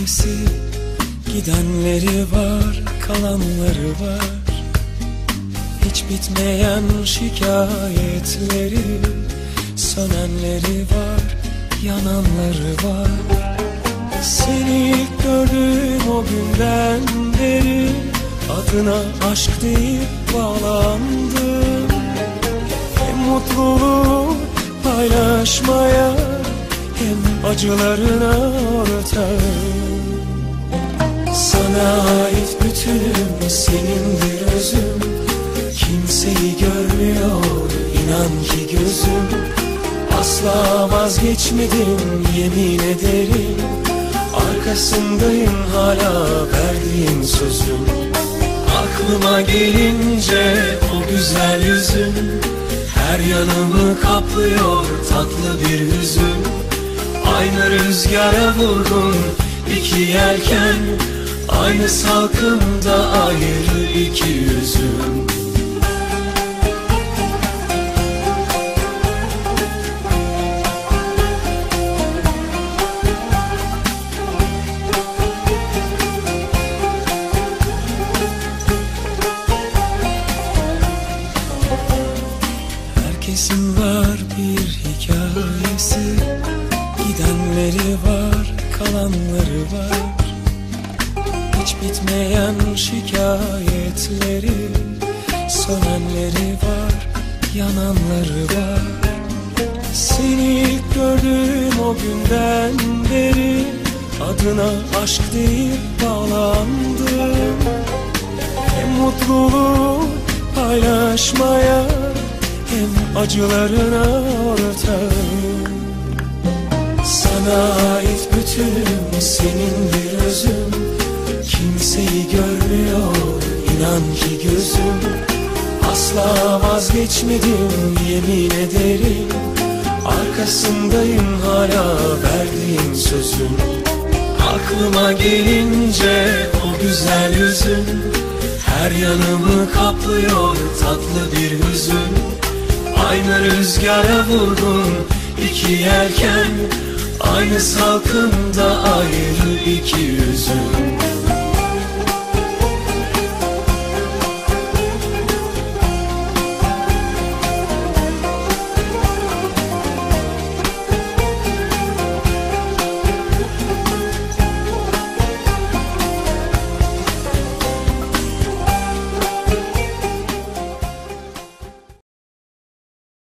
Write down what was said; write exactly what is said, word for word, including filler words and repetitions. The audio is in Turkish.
hikayesi. Gidenleri var, kalanları var. Hiç bitmeyen şikayetleri. Sönenleri var, yananları var. Seni ilk gördüğüm o günden beri adına aşk deyip bağlandım. Hem mutluluğu paylaşmaya hem acılarına ortağım. Sana ait bütünüm, senindir özüm. Kimseyi görmüyor inan ki gözüm. Asla vazgeçmedim yemin ederim. Arkasındayım hala verdiğim sözüm. Aklıma gelince o güzel yüzün her yanımı kaplıyor tatlı bir hüzün. Aynı rüzgara vurgun iki yelken, aynı salkımda ayrı iki yüzüm. Herkesin var bir hikayesi. Gidenleri var, kalanları var. Hiç bitmeyen şikayetleri. Sönenleri var, yananları var. Seni ilk gördüğüm o günden beri adına aşk deyip bağlandım. Hem mutluluğu paylaşmaya hem acılarına ortağım. Sana ait bütünüm, senindir özüm. Kimseyi görmüyor inan ki gözüm. Asla vazgeçmedim yemin ederim. Arkasındayım hala verdiğim sözüm. Aklıma gelince o güzel yüzün her yanımı kaplıyor tatlı bir hüzün. Aynı rüzgara vurgun iki yelken, aynı salkımda ayrı iki yüzüm.